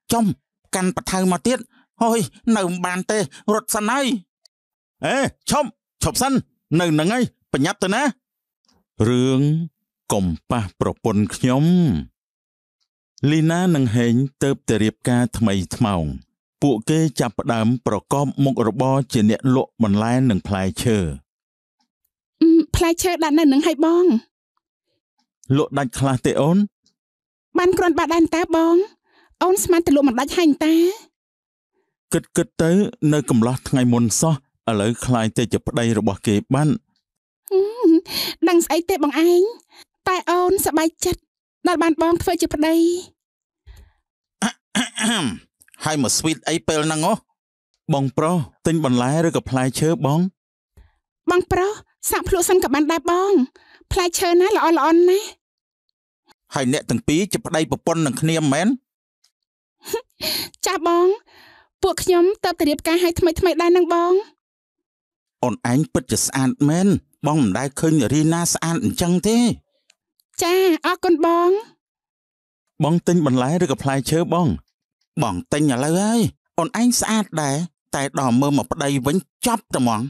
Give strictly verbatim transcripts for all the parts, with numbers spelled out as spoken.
ចំកាន់បថៅមកទៀតហុយនៅមិនបានទេរត់សិនហើយអេឈប់ឈប់សិននៅនឹងហើយប្រញាប់ទៅណារឿងកុំប៉ះប្រពន្ធខ្ញុំលីណានិងហេងទៅតែរៀបការថ្មីថ្មោងពួកគេចាប់ផ្ដើមប្រកបមុខរបរជាអ្នកលក់បន្លែនិងផ្លែឈើផ្លែឈើដាក់នៅនឹងឲ្យបងលក់ដាច់ខ្លះទេអូនបានគ្រាន់បាត់ដែរតាបងអូនស្មានទៅលក់មិនដាច់ហើយតាគិតគិតទៅនៅកំឡោះថ្ងៃមុនសោះឥឡូវខ្លាយទៅជាប្តីរបស់គេបានដឹងស្អីទេបងឯងតែអូនសប្បាយចិត្តដែលបានបងធ្វើជាប្តីហើយមកស្វីតអីពេលហ្នឹងអូបងប្រុសទិញបន្លែឬក៏ផ្លែឈើបងបងប្រុសសាក់ភ្លក់សិនក៏បានដែរបងផ្លែឈើណាល្អល្អណាស់ហើយអ្នកទាំងពីរជាប្តីប្រពន្ធនឹងគ្នាមែនចាស់បងពួកខ្ញុំទៅទៅរៀបការឲ្យថ្មីថ្មីដែរនឹងបងអូនឯងពិតជាស្អាតមែនបងមិនដែលឃើញរីណាស្អាតអញ្ចឹងទេចាអរគុណបងបងទិញបន្លែឬក៏ផ្លែឈើបងបងទិញឥឡូវហើយអូនឯងស្អាតដែរតែដល់មើលមកប្តីវិញចាប់តែហ្មង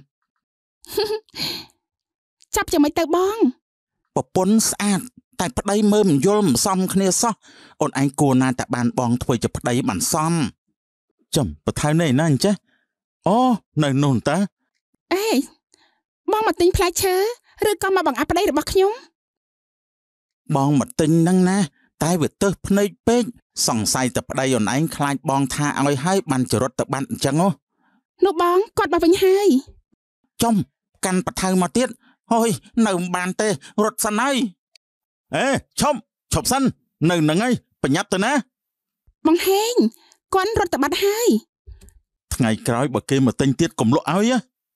ចាប់យ៉ាងម៉េចទៅបងប្រពន្ធស្អាតតែប្តីមើលមិនយល់មិនសមគ្នាសោះអូនឯងគួរណាតែបានបងធ្វើជាប្តីបានសមចំបថៅនេះណាអញ្ចេះអូនៅនោះតាអេបងមកទិញផ្លែឈើឬក៏មកបង្អាប់ប្តីរបស់ខ្ញុំបងមកទិញហ្នឹងណាតែវាទើសភ្នែកពេកសង្ស័យតែប្តីអូនឯងខ្លាចបងថាឲ្យហើយបានចរត់ទៅបាត់អញ្ចឹងនោះបងគាត់មកវិញហើយចំកាន់បថៅមកទៀតហុយនៅមិនបានទេរត់សិនហើយអេឈប់ឈប់សិននៅនឹងហើយប្រញាប់ទៅណាបងហេងគាត់រត់ទៅបាត់ហើយថ្ងៃក្រោយបើគេមកទិញទៀតកុំលក់ឲ្យ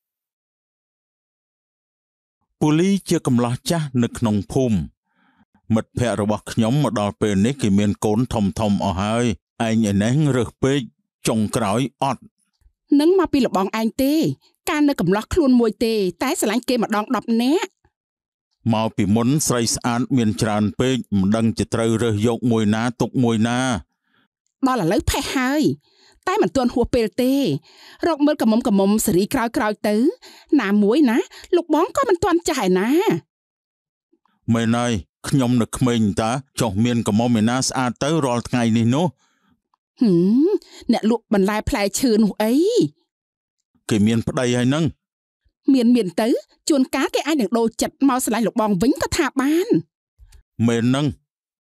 ពូលីជាកំឡោះចាស់នៅក្នុងភូមិមិត្តភ័ក្តិរបស់ខ្ញុំមកដល់ពេលនេះគេមានកូនធំធំអស់ហើយឯងឯនេះរើសពេកចុងក្រោយអត់នឹងមកពីលបងឯងទេការនៅកំឡោះខ្លួនមួយទេតែស្រឡាញ់គេម្ដងដប់នាក់មកពីមុនស្រីស្អាតមានច្រើនពេកមិនដឹងជាត្រូវរើសយកមួយណាទុកមួយណាដល់ឥឡូវផេះហើយតែមិនទាន់ហួសពេលទេរកមើលកមុំកមុំសេរីក្រោយក្រោយទៅណាមួយណាលោកបងក៏មិនទាន់ចាស់ឯណាមែនហើយខ្ញុំនៅក្មេងតាចុះមានកមុំឯណាស្អាតទៅរាល់ថ្ងៃនេះនោះហឹមអ្នកលក់បន្លែផ្លែឈើនោះអីគេមានប្តីហើយនឹងមានមានទៅជួនកាលគេអាចនឹងដូរចិត្តមកស្រឡាញ់លោកបងវិញក៏ថាបានមែននឹង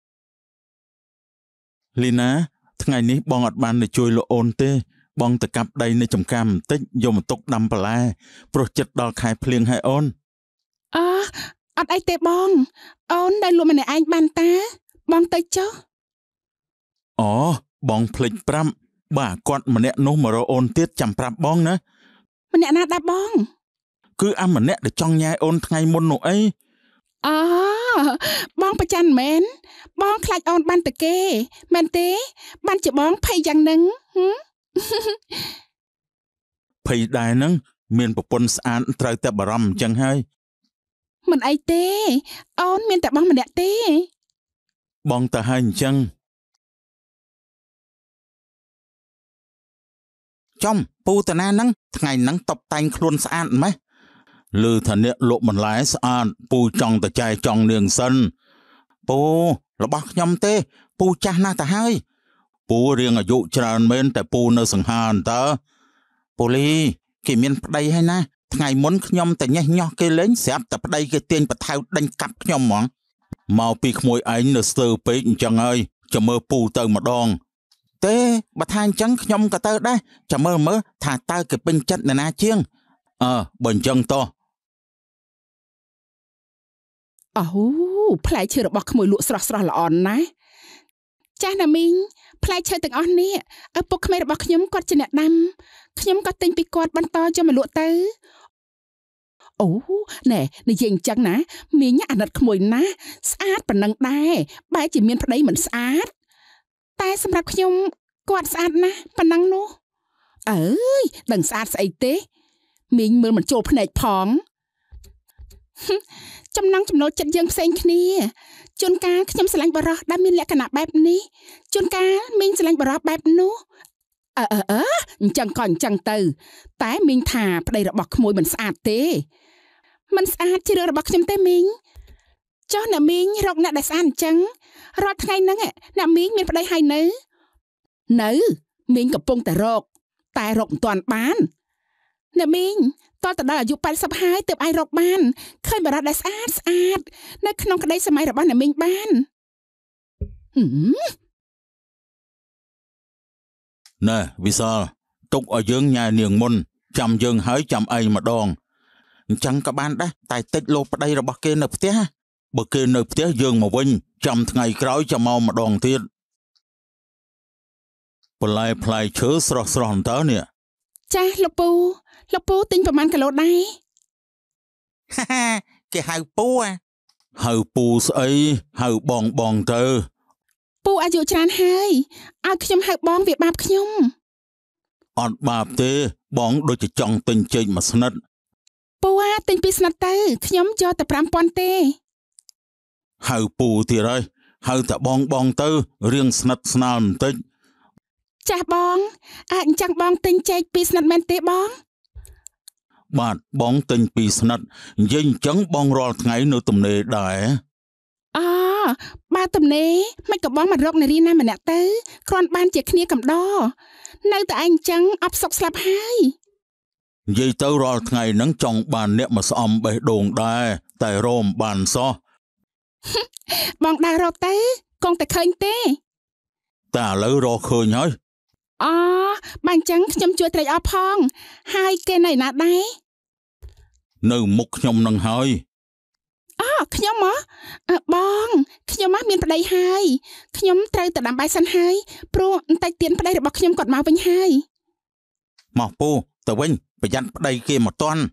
លីណាថ្ងៃនេះបងអត់បានទៅជួយលោកអូនទេបងទៅកាប់ដីនៅចំការបន្តិចយកមកទុកដាំបន្លែព្រោះចិត្តដល់ខែភ្លៀងហើយអូនអឺអត់អីទេបងអូនដែលលក់ម្នាក់ឯងបានតាបងទៅចុះអូបងភ្លេចប្រាប់បាទគាត់ម្នាក់នោះមករកអូនទៀតចាំប្រាប់បងណាម្នាក់ណាដែរបងគឺអាម្នាក់ដែលចង់ញ៉ែអូនថ្ងៃមុននោះអីអូបងប្រច័ណ្ឌមែនបងខ្លាចអូនបានទៅគេមែនទេបានជាបងភ័យយ៉ាងហ្នឹងភ័យដែរហ្នឹងមានប្រពន្ធស្អាតត្រូវតែបារម្ភអញ្ចឹងហើយមិនអីទេអូនមានតែបងម្នាក់ទេបងទៅហើយអញ្ចឹងចំពូតាណាហ្នឹងថ្ងៃហ្នឹងតបតែងខ្លួនស្អាតម៉េះលឺថាអ្នកលក់បន្លែស្អាតពូចង់ទៅចែកចង់នាងសិនពូរបស់ខ្ញុំទេពូចាស់ណាស់ទៅហើយពូរៀងអាយុច្រើនមែនតែពូនៅសង្ហានតើពូលីគេមានប្តីហើយណាថ្ងៃមុនខ្ញុំតែញ៉េះញោះគេលេងស្រាប់តែប្តីគេទាញបថៅដេញកាប់ខ្ញុំហ្មងមកពីក្មួយឯងនៅស្ទើពេកអញ្ចឹងហើយចាំមើលពូទៅម្ដងទេបើថាអញ្ចឹងខ្ញុំក៏ទៅដែរចាំមើលមើលថាតើគេពេញចិត្តអ្នកណាជាងអើបើអញ្ចឹងតោះអូផ្លែឈើរបស់ក្មួយលក់ស្រស់ស្រស់ល្អណាស់ចាស់ណាមីងផ្លែឈើទាំងអស់នេះឪពុកក្មេងរបស់ខ្ញុំគាត់ជាអ្នកដាំខ្ញុំក៏ទិញពីគាត់បន្តយកមកលក់ទៅអូណែនិយាយអញ្ចឹងណាមីងអាណិតក្មួយណាស្អាតប៉ុណ្ណឹងដែរបែរជាមានប្តីមិនស្អាតតែសម្រាប់ខ្ញុំគាត់ស្អាតណាស់ប៉ុណ្ណឹងនោះអើយដឹងស្អាតស្អីទេមីងមើលមិនចូលភ្នែកផងចំណងចំណូលចិត្តយើងផ្សេងគ្នាជួនកាលខ្ញុំស្រឡាញ់បរោះដែលមានលក្ខណៈបែបនេះជួនកាលមីងស្រឡាញ់បរោះបែបនោះអឺអឺអឺអញ្ចឹងក៏អញ្ចឹងទៅតែមីងថាប្តីរបស់ក្មួយមិនស្អាតទេមិនស្អាតជារឿងរបស់ខ្ញុំទេមីងចុះអ្នកមីងរកអ្នកដែលស្អាតអញ្ចឹងរាល់ថ្ងៃហ្នឹងអ្នកមីងមានប្តីហើយនៅនៅមីងកំពុងតែរកតែរកមិនទាន់បានអ្នកមីងតតដល់អាយុeightyហើយទើបអាចរកបានឃើញបរិយាដែលស្អាតស្អាតនៅក្នុងក្តីសម័យរបស់អ្នកមីងបានណែវិសាលទុកឲ្យយើងញ៉ែនាងមុនចាំយើងហើយចាំឯងម្ដងអញ្ចឹងក៏បានដែរតែតិចលោប្តីរបស់គេនៅផ្ទះបើគេនៅផ្ទះយើងមកវិញចាំថ្ងៃក្រោយចាំមកម្ដងទៀតបន្លែផ្លែឈើស្រស់ស្រស់តើនេះចាស់លោកពូលោកពូទិញប្រហែលគីឡូដែរគេហៅពូហៅពូស្អីហៅបងបងទៅពូអាយុច្រើនហើយឲ្យខ្ញុំហៅបងវាបាបខ្ញុំអត់បាបទេបងដូចជាចង់ទិញចេកមួយស្និតពូអាទិញពីរស្និតទៅខ្ញុំយកតែfive thousandទេហៅពូទៀតហើយហៅតែបងបងទៅរៀងស្និតស្នាលបន្តិចចាស់បងអាចអញ្ចឹងបងទិញចេកពីរស្និតមែនទេបងបាទបងទិញពីរស្និតនិយាយអញ្ចឹងបងរាល់ថ្ងៃនៅទំនេរដែរអូបើទំនេរមិនក៏បងមករកនារីណាម្នាក់ទៅគ្រាន់បានជាគ្នាកំដរនៅតែឯងអញ្ចឹងអបសុកស្លាប់ហើយនិយាយទៅរាល់ថ្ងៃហ្នឹងចង់បានអ្នកមកស្អំបេះដូងដែរតែរមបានសោះបងដើររកទៅគង់តែឃើញទេតែឥឡូវរកឃើញហើយអូបើអញ្ចឹងខ្ញុំជួយត្រេកអរផងហើយគេនៅណាដែរនៅមុខខ្ញុំនឹងហើយអូខ្ញុំហ៎បងខ្ញុំហ៎មានប្តីហើយខ្ញុំត្រូវទៅដាំបាយសិនហើយព្រោះបន្តិចទៀតប្តីរបស់ខ្ញុំគាត់មកវិញហើយមកពូទៅវិញប្រយ័ត្នប្តីគេមកតន់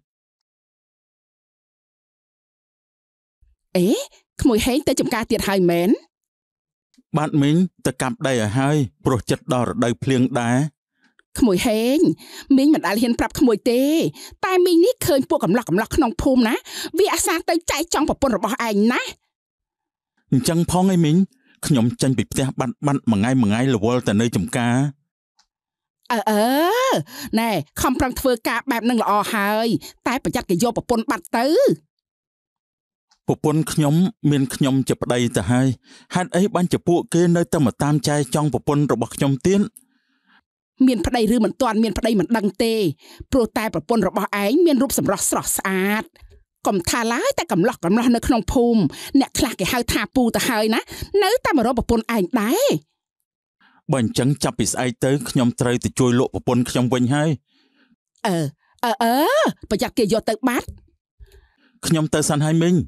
អេក្មួយហេងទៅចំការទៀតហើយមែនបាទមីងទៅកាប់ដីឲ្យហើយព្រោះចិត្តដល់រដូវភ្លៀងដែរក្មួយហេងមីងមិនដែលហ៊ានប្រាប់ក្មួយទេតែមីងនេះឃើញពួកកំឡោះកំឡោះក្នុងភូមិណាវាអាសាទៅចែកចង់ប្រពន្ធរបស់ឯងណាអញ្ចឹងផងឯមីងខ្ញុំចេញពីផ្ទះបាត់បាត់មួយថ្ងៃមួយថ្ងៃរវល់តែនៅចំការអឺអឺណែខំប្រឹងធ្វើការបែបនឹងល្អហើយតែប្រយ័ត្នគេយកប្រពន្ធបាត់ទៅប្រពន្ធខ្ញុំមានខ្ញុំជាប្តីទៅហើយហេតុអីបានជាពួកគេនៅតែមកតាមចែកចង់ប្រពន្ធរបស់ខ្ញុំទៀតមានប្តីឬមិនទាន់មានប្តីមិនដឹងទេព្រោះតែប្រពន្ធរបស់ឯងមានរូបសម្រស់ស្រស់ស្អាតកុំថាឡើយតែកំឡោះកំឡោះនៅក្នុងភូមិអ្នកខ្លះគេហៅថាពូទៅហើយណានៅតែមករកប្រពន្ធឯងដែរបើអញ្ចឹងចាប់ពីស្អែកទៅខ្ញុំត្រូវទៅជួយលក់ប្រពន្ធខ្ញុំវិញហើយអឺអឺអឺប្រយ័ត្នគេយកទៅបាត់ខ្ញុំទៅសិនហើយមីង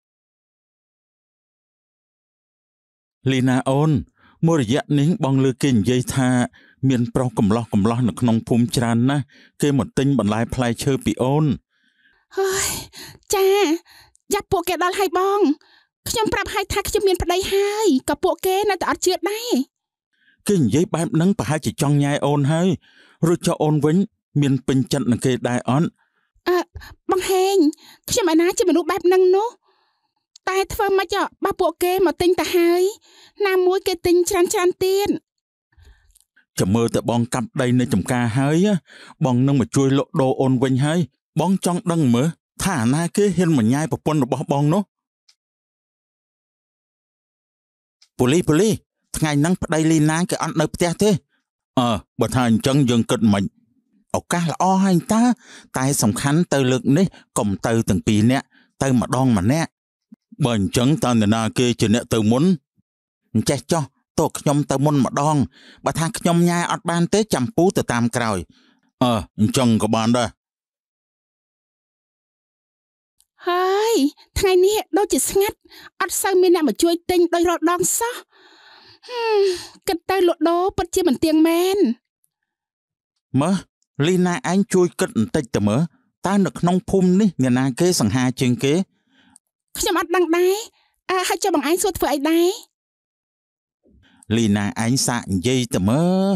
លីណាអូនមួយរយៈនេះបងលើគេនិយាយថាមានប្រុសកំឡោះកំឡោះនៅក្នុងភូមិច្រើនណាស់គេមកទិញបន្លែផ្លែឈើពីអូនហើយចាយ៉ាប់ពួកគេដល់ហើយបងខ្ញុំប្រាប់ឲ្យថាខ្ញុំមានប្តីហើយក៏ពួកគេនៅតែអត់ជឿដែរគេនិយាយបែបហ្នឹងប្រហែលជាចង់ញ៉ាយអូនហើយរួចចុះអូនវិញមានពេញចិត្តនឹងគេដែរអត់អឺបងហេងខ្ញុំឯណាជាមនុស្សបែបហ្នឹងនោះតែធ្វើម៉េចបើពួកគេមកទិញទៅហើយណាមួយគេទិញច្រើនច្រើនទៀតចាំមើលតែបងកាប់ដីនៅចំការហើយបងនឹងមកជួយលក់ដូរអូនវិញហើយបងចង់ដឹងមើលថាអាណាគេហ៊ានមកញ៉ាយប្រពន្ធរបស់បងនោះពូលីពូលីថ្ងៃហ្នឹងប្តីលីណាគេអត់នៅផ្ទះទេអើបើថាអញ្ចឹងយើងគិតមិនឱកាសល្អហើយតើតែសំខាន់ទៅលើកនេះកុំទៅទាំងពីរនាក់ទៅម្ដងម្នាក់បើអញ្ចឹងតើនរណាគេជាអ្នកទៅមុនអញ្ចេះចោះតើខ្ញុំទៅមុនម្ដងបើថាខ្ញុំញ៉ាយអត់បានទេចាំពូទៅតាមក្រោយអើអញ្ចឹងក៏បានដែរហើយថ្ងៃនេះដូចជាស្ងាត់អត់សូវមានអ្នកមកជួយទិញដោយរាល់ដងសោះគិតទៅលក់ដូរពិតជាមិនទៀងមែនមើលលីណាឯងជួយគិតបន្តិចទៅមើលតើនៅក្នុងភូមិនេះអ្នកណាគេសង្ហាជាងគេខ្ញុំអត់ដឹងដែរអើហើយចុះបងឯងសួរធ្វើអីដែរលីណាឯងសាកនិយាយទៅមើល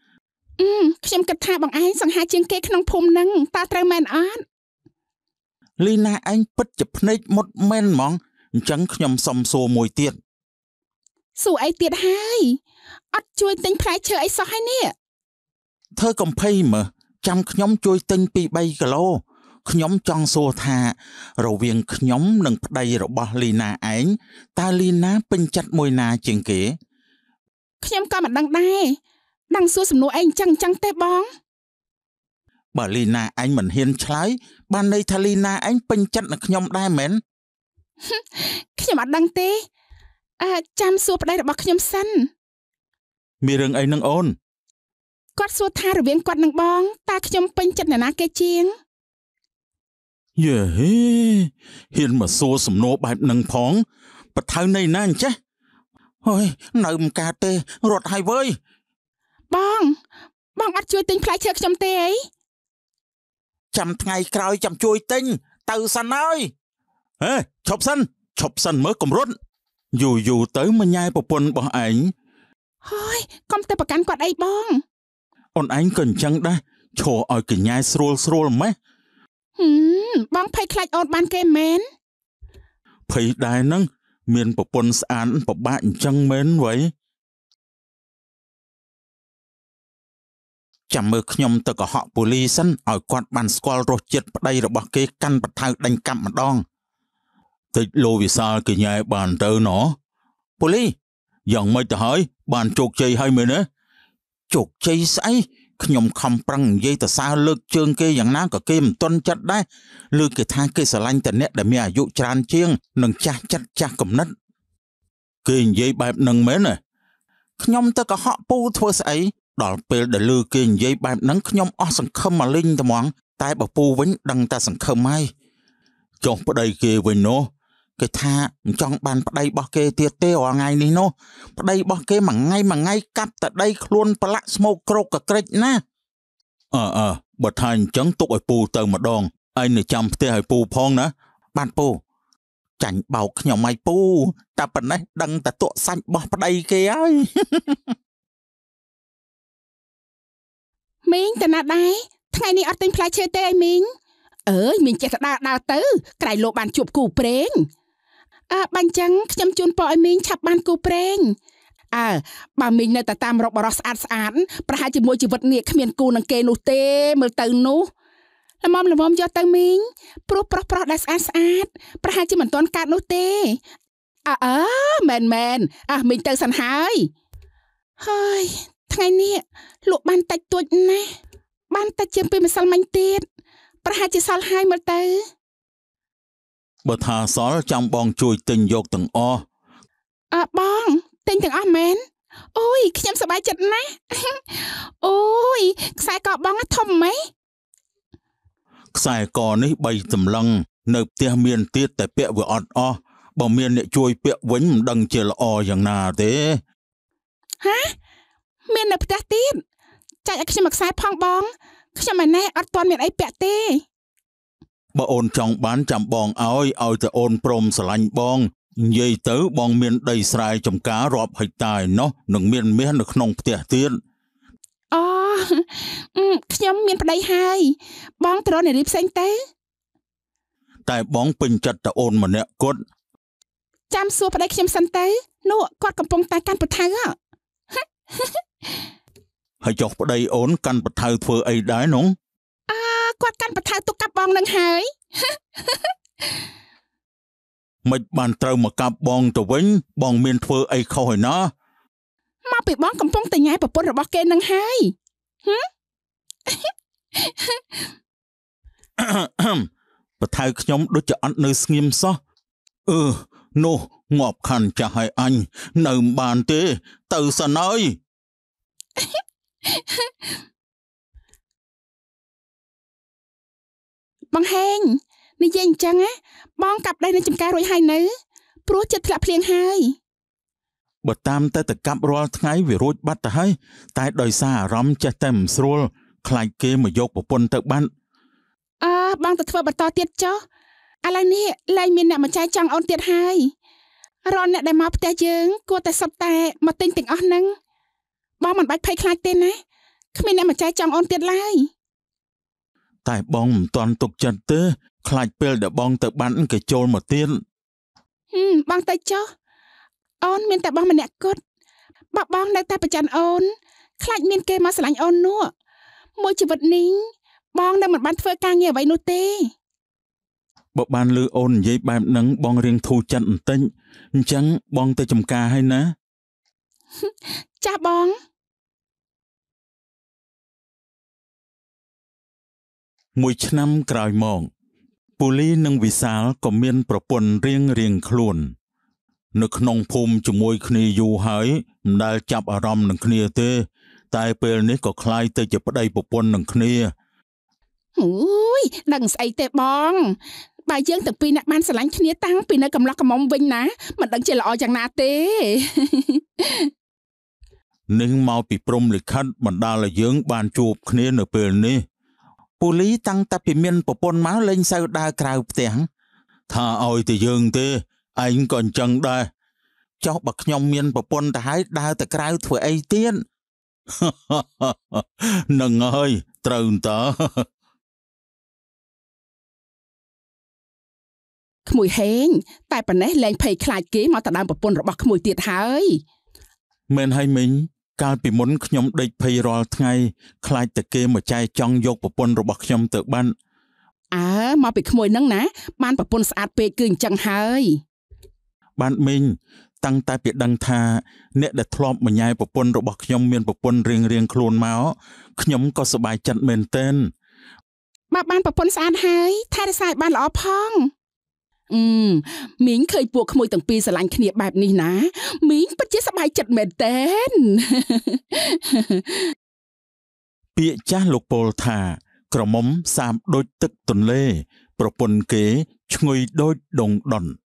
អឺខ្ញុំគិតថាបងឯងសង្ហាជាងគេក្នុងភូមិហ្នឹងតើត្រូវមែនអត់លីណាឯងពិតជាភ្នែកមុតមែនហ្មងអញ្ចឹងខ្ញុំសុំសួរមួយទៀតសួរអីទៀតហើយអត់ជួយទិញផ្លែឈើអីសោះហើយនេះធ្វើកំភៃមើលចាំខ្ញុំជួយទិញពីរបីគីឡូខ្ញុំចង់សួរថារវាងខ្ញុំនិងប្តីរបស់លីណាឯងតើលីណាពេញចិត្តមួយណាជាងគេខ្ញុំក៏មិនដឹងដែរដឹងសួរសំណួរអីអញ្ចឹងអញ្ចឹងទេបងបើលីណាឯងមិនហ៊ានឆ្លើយបានន័យថាលីណាឯងពេញចិត្តនឹងខ្ញុំដែរមែនខ្ញុំអត់ដឹងទេអើចាំសួរប្តីរបស់ខ្ញុំសិនមានរឿងអីនឹងអូនគាត់សួរថារវាងគាត់និងបងតើខ្ញុំពេញចិត្តអ្នកណាគេជាងយេហេហ៊ានមកសួរសំណួរបែបនឹងផងបថៅនៃណាអញ្ចេះអើយនៅមិនកើតទេរត់ហើយវើយបងបងអត់ជួយទិញផ្លែឈើខ្ញុំទេអីចាំថ្ងៃក្រោយចាំជួយទិញទៅសិនហើយហេឈប់សិនឈប់សិនមើលកំរុតយូរយូរទៅម្ញ៉ែប្រពន្ធរបស់ឯងហើយកុំទៅប្រកាន់គាត់អីបងអូនឯងក៏អញ្ចឹងដែរឈរឲ្យកញ្ញែស្រួលស្រួលម៉េះហឹមបងភ័យខ្លាចអូនបានគេមែនភ័យដែរហ្នឹងមានប្រពន្ធស្អាតពិបាកអញ្ចឹងមែនវ៉ៃចាំមើលខ្ញុំទៅកុហកប៉ូលីសសិនឲ្យគាត់បានស្គាល់រសជាតិប្តីរបស់គេកាន់បថៅដេញកាប់ម្ដងតិចលោវិសាលកញ្ញែបានទៅណោះប៉ូលីយ៉ាងម៉េចទៅហើយបានជោគជ័យហើយមែនទេជោគជ័យស្អីខ្ញុំខំប្រឹងនិយាយទៅសើលើកជើងគេយ៉ាងណាក៏គេមិនទាន់ចិត្តដែរលើកគេថាគេស្រឡាញ់តែអ្នកដែលមានអាយុច្រើនជាងនិងចាស់ចិត្តចាស់គំនិតគេនិយាយបែបហ្នឹងមែនទេខ្ញុំទៅកុហកពូធ្វើស្អីដល់ពេលដែលលើគេនិយាយបែបហ្នឹងខ្ញុំអស់សង្ឃឹមមកលេងត្មងតែបើពូវិញដឹងតែសង្ឃឹមហើយចុះប្តីគេវិញនោះគេថាមិនចង់បានប្តីរបស់គេទៀតទេរាល់ថ្ងៃនេះនោះប្តីរបស់គេមួយថ្ងៃមួយថ្ងៃកាប់តែដីខ្លួនប្រឡាក់ស្មោកក្រោកកក្រិចណាអើអើបើថាអញ្ចឹងទុកឲ្យពូទៅម្ដងឯងនៅចាំផ្ទះឲ្យពូផងណាបានពូចាញ់បោកខ្ញុំឲ្យពូតែប៉ុណ្ណេះដឹងតែទក់សាច់របស់ប្តីគេហើយមីងតាណាដែរថ្ងៃនេះអត់ទិញផ្លែឈើទេអីមីងអើយមីងចេះតែដើរដើរទៅក្រៃលោកបានជួបគូព្រេងអើបាញ់ចឹងខ្ញុំជូនពរឲ្យមីងឆាប់បានគូព្រេងអើបើមីងនៅតែតាមរកបរោះស្អាតស្អាតប្រហែលជាមួយជីវិតនេះគ្មានគូនឹងគេនោះទេមើលទៅនោះល្មមល្មមយកទៅមីងព្រោះប្រុសប្រុសដែលស្អាតស្អាតប្រហែលជាមិនទាន់កើតនោះទេអើអើមែនមែនអើមីងទៅសិនហើយហើយថ្ងៃនេះលក់បានតិចតួចណាស់បានតិចជាងពីម្សិលមិញទៀតប្រហែលជាសល់ហើយមើលទៅបើថាសល់ចាំបងជួយទិញយកទាំងអស់អើបងទិញទាំងអស់មែនអូយខ្ញុំសប្បាយចិត្តណាស់អូយខ្សែកបងធំម៉េចខ្សែកនេះបីសម្លឹងនៅផ្ទះមានទៀតតែពាក់វាអត់អស់បើមានអ្នកជួយពាក់វិញមិនដឹងជាល្អយ៉ាងណាទេហាមាននៅផ្ទះទៀតចាច់ឲ្យខ្ញុំមួយខ្សែផងបងខ្ញុំឯណេះអត់ទាន់មានអីពាក់ទេបើអូនចង់បានចាំបងឲ្យឲ្យតែអូនព្រមស្រឡាញ់បងនិយាយទៅបងមានដីស្រែចម្ការរាប់ហិកតាឯណោះនឹងមានមាសនៅក្នុងផ្ទះទៀតអូខ្ញុំមានប្តីហើយបងទៅរកនារីផ្សេងទៅតែបងពេញចិត្តតែអូនម្នាក់គត់ចាំសួរប្តីខ្ញុំសិនទៅនោះគាត់កំពុងតែកាន់ពថៅហើយចុះប្តីអូនកាន់ពថៅធ្វើអីដែរនោះអើគាត់កាន់ពថៅទុកកាប់បងនឹងហើយមិនបានត្រូវមកកាប់បងទៅវិញបងមានធ្វើអីខុសឯណាមកពីបងកំពុងតែញ៉ែប្រពន្ធរបស់គេនឹងហើយពថៅខ្ញុំដូចជាអត់នៅស្ងៀមសោះអឺនោះងាប់ខាន់ចាស់ឲ្យអញនៅមិនបានទេទៅសិនហើយបងហេងនិយាយអញ្ចឹងណាបងកាប់ដីនៅចំការរួចហើយនៅព្រោះចិត្តធ្លាក់ភ្លៀងហើយបើតាមតែតកាប់រាល់ថ្ងៃវារួចបាត់ទៅហើយតែដោយសារអារម្មណ៍ចេះតែមិនស្រួលខ្លាចគេមកយកប្រពន្ធទៅបាត់អើបងទៅធ្វើបន្តទៀតចុះឥឡូវនេះឡើងមានអ្នកមកចែកចង់អូនទៀតហើយរាល់អ្នកដែលមកផ្ទះយើងគួរតែសុទ្ធតែមកទិញទាំងអស់ហ្នឹងបងមិនបាច់ភ័យខ្លាចទេណាគ្មានអ្នកមកចែកចង់អូនទៀតឡើយតែបងមិនទាន់ទុកចិត្តទេខ្លាចពេលដែលបងទៅបានគេចូលមកទៀតហឹមបងទៅចុះអូនមានតែបងម្នាក់គត់បបបងនៅតែប្រច័នអូនខ្លាចមានគេមកស្រឡាញ់អូននោះមួយជីវិតនេះបងនៅមិនបានធ្វើការងារអ្វីនោះទេបើបានលឺអូននិយាយបែបហ្នឹងបងរៀងធូរចិត្តបន្តិចអញ្ចឹងបងទៅចំការហើយណាចាស់បងមួយឆ្នាំក្រោយមកពូលីនិងវិសាលក៏មានប្រពន្ធរៀងរៀងខ្លួននៅក្នុងភូមិជាមួយគ្នាយូរហើយមិនដែលចាប់អារម្មណ៍នឹងគ្នាទេតែពេលនេះក៏คล้ายទៅជាប្តីប្រពន្ធនឹងគ្នាអូយដឹងស្អីទេបងបើយើងទាំងពីរអ្នកបានស្រឡាញ់គ្នាតាំងពីនៅកំឡោះកំមុំវិញណាមិនដឹងជាល្អយ៉ាងណាទេនឹងមកពីព្រំលិខិតបណ្ដាលឲ្យយើងបានជួបគ្នានៅពេលនេះពូលីតាំងតែពីមានប្រពន្ធមកលេងសូវដើរក្រៅផ្ទះថាឲ្យតែយើងទេឯងក៏អញ្ចឹងដែរចុះបើខ្ញុំមានប្រពន្ធទៅហើយដើរទៅក្រៅធ្វើអីទៀត នឹងហើយត្រូវតើក្មួយហេងតែប៉ុណ្ណេះលែងភ័យខ្លាចគេមកទៅដើមប្រពន្ធរបស់ក្មួយទៀតហើយមែនហើយមីងកាលពីមុនខ្ញុំដេកភ័យរាល់ថ្ងៃខ្លាចតែគេមកចែកចង់យកប្រពន្ធរបស់ខ្ញុំទៅបានអើមកពីក្មួយហ្នឹងណាបានប្រពន្ធស្អាតពេកគឺអញ្ចឹងហើយបានមីងតាំងតែពីដឹងថាអ្នកដែលធ្លាប់មញ៉ែប្រពន្ធរបស់ខ្ញុំមានប្រពន្ធរៀងរៀងខ្លួនមកខ្ញុំក៏សប្បាយចិត្តមែនទែនបើបានប្រពន្ធស្អាតហើយថែរក្សាឲ្យបានល្អផងអឺមីងឃើញពួកក្មួយទាំងពីរស្រឡាញ់គ្នាបែបនេះណាមីងពិតជាសប្បាយចិត្តមែនទែនពាក្យចាស់លោកពោលថាក្រមុំសាបដូចទឹកទន្លេប្រពន្ធគេឈ្ងុយដូចដងដុន